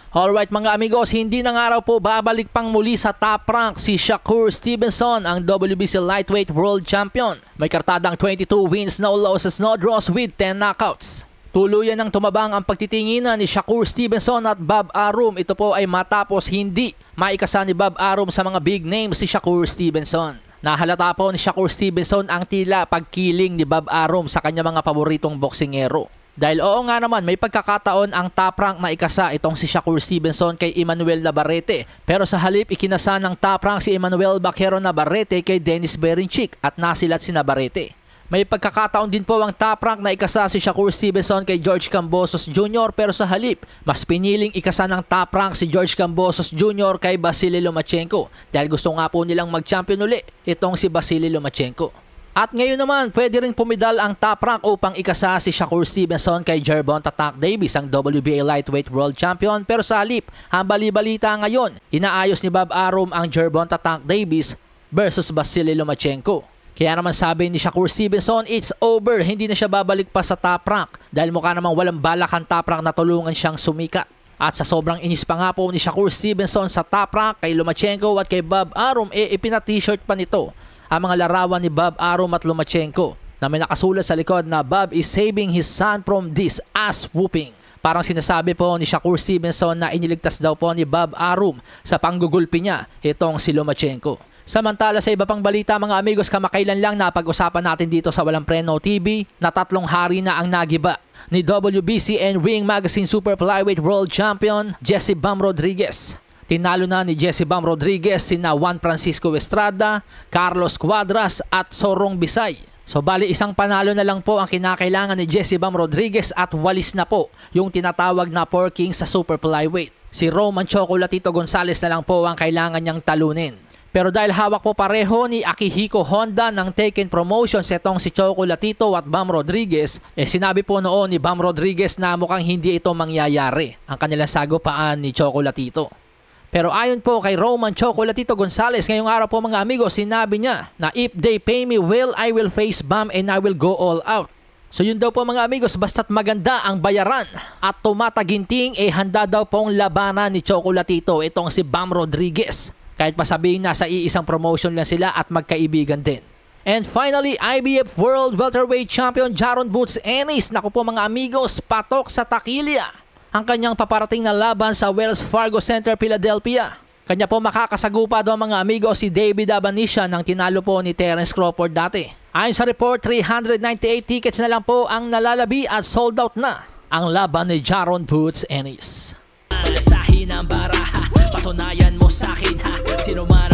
Alright mga amigos, hindi na nga raw po babalik pang muli sa top rank si Shakur Stevenson, ang WBC Lightweight World Champion. May kartadang 22 wins, no losses, no draws with 10 knockouts. Tuluyan ng tumabang ang pagtitinginan ni Shakur Stevenson at Bob Arum. Ito po ay matapos hindi maikasa ni Bob Arum sa mga big names si Shakur Stevenson. Nahalata po ni Shakur Stevenson ang tila pagkiling ni Bob Arum sa kanya mga paboritong boksingero. Dahil oo nga naman, may pagkakataon ang top rank na ikasa itong si Shakur Stevenson kay Emmanuel Navarrete. Pero sa halip, ikinasa ng top rank si Emmanuel Baquero Navarrete kay Dennis Berinchik at nasilat si Navarrete. May pagkakataon din po ang top rank na ikasa si Shakur Stevenson kay George Kambosos Jr. pero sa halip, mas piniling ikasa ng top rank si George Kambosos Jr. kay Vasily Lomachenko dahil gusto nga po nilang mag-champion uli itong si Vasily Lomachenko. At ngayon naman, pwede rin pumidal ang top rank upang ikasa si Shakur Stevenson kay Gervonta Tank Davis, ang WBA Lightweight World Champion. Pero sa halip, ang bali-balita ngayon, inaayos ni Bob Arum ang Gervonta Tank Davis versus Vasily Lomachenko. Kaya naman sabi ni Shakur Stevenson, it's over, hindi na siya babalik pa sa top rank dahil mukha namang walang balak ang top rank na tulungan siyang sumikat. At sa sobrang inis pa nga po ni Shakur Stevenson sa top rank kay Lomachenko at kay Bob Arum, ipina-t-shirt pa nito ang mga larawan ni Bob Arum at Lomachenko na may nakasulat sa likod na Bob is saving his son from this ass whooping. Parang sinasabi po ni Shakur Stevenson na iniligtas daw po ni Bob Arum sa panggugulpi niya itong si Lomachenko. Samantala sa iba pang balita mga amigos, kamakailan lang napag-usapan natin dito sa Walang Preno TV na 3 hari na ang nagiba ni WBC and Ring Magazine Super Flyweight World Champion Jesse Bam Rodriguez. Tinalo na ni Jesse Bam Rodriguez sina Juan Francisco Estrada, Carlos Cuadras at Sorong Bisay. So bali isang panalo na lang po ang kinakailangan ni Jesse Bam Rodriguez at walis na po yung tinatawag na 4 Kings sa Super Flyweight. Si Roman Chocolatito Gonzalez na lang po ang kailangan niyang talunin. Pero dahil hawak po pareho ni Akihiko Honda ng Taken Promotions itong si Chocolatito at Bam Rodriguez, sinabi po noon ni Bam Rodriguez na mukhang hindi ito mangyayari ang kanilang sagupaan ni Chocolatito. Pero ayon po kay Roman Chocolatito Gonzalez, ngayong araw po mga amigos, sinabi niya na if they pay me well, I will face Bam and I will go all out. So yun daw po mga amigos, basta't maganda ang bayaran at tumataginting, handa daw pong labanan ni Chocolatito itong si Bam Rodriguez. Kahit pa sabihin na sa iisang promotion lang sila at magkaibigan din. And finally, IBF World Welterweight Champion Jaron Boots Ennis, naku po mga amigos, patok sa takilya ang kanyang paparating na laban sa Wells Fargo Center, Philadelphia. Kanya po makakasagupa doon mga amigos si David Abanisha nang tinalo po ni Terence Crawford dati. Ayon sa report, 398 tickets na lang po ang nalalabi at sold out na ang laban ni Jaron Boots Ennis. Malasahin ang baraha, patunayan mo sa akin ha, sino man